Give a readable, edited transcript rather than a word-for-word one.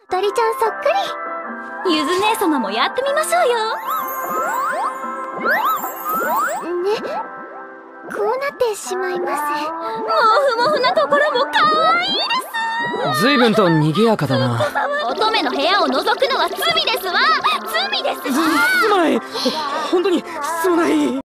あたりちゃんそっくり。 ゆず姉様もやってみましょうよ。 ね、こうなってしまいます。 もふもふなところもかわいいです。 随分と賑やかだな。 乙女の部屋を覗くのは罪ですわ。罪ですわ。 すまない。本当にすまない。